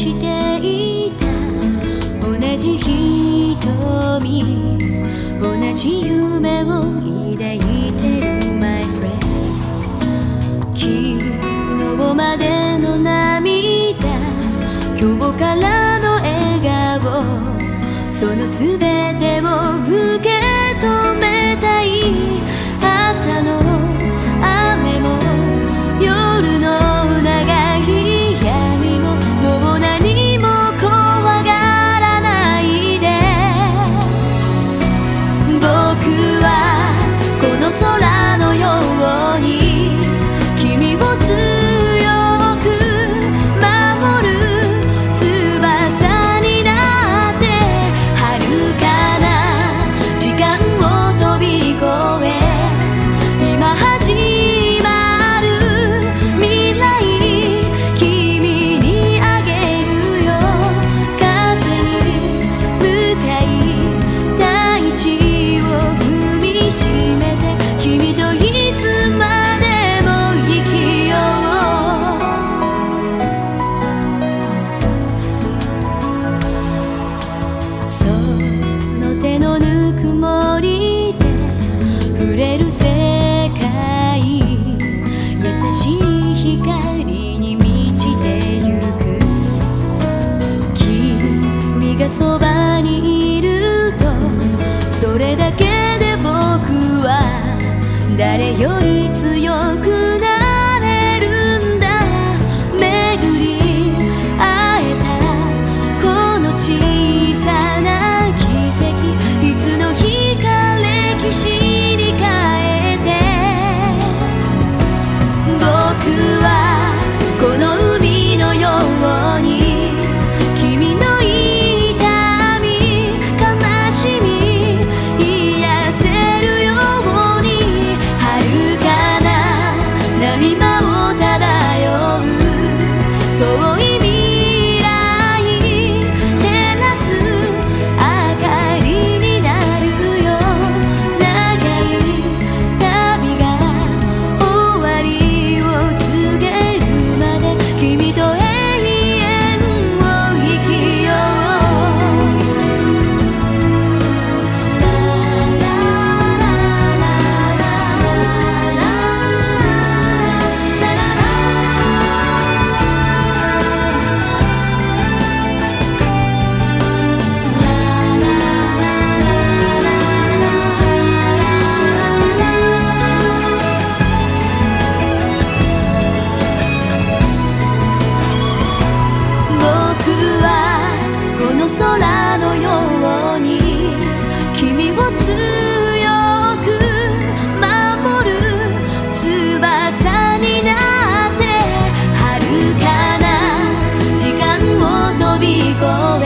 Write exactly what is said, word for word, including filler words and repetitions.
していた同じ瞳、同じ夢を抱いてる My friends。 昨日までの涙、今日からの笑顔、そのすべてを受け止めたい。朝の雨も夜の長い闇も、もう何も怖がらないで。僕はこの空のように君を強く守る翼になって、遥かな時間を飛び越え、今始まる未来君にあげるよ。風に向かい大地を踏みしめて、君といつまでも生きよう。その手のぬくもりで触れる世界、優しい光に満ちてゆく。君がそばにいると、それだけで僕は誰より強くなれるんだ。巡り会えたこの小さな奇跡、いつの日か歴史に変えて。僕はこの海のように君の痛み悲しみ癒せるように、遥かな波間を漂う遠い未来照らす明かりになるよ。長い旅が終わりを告げるまで、君と永遠を生きよ僕はこの空のように君を強く守る翼になって、遥かな時間を飛び越え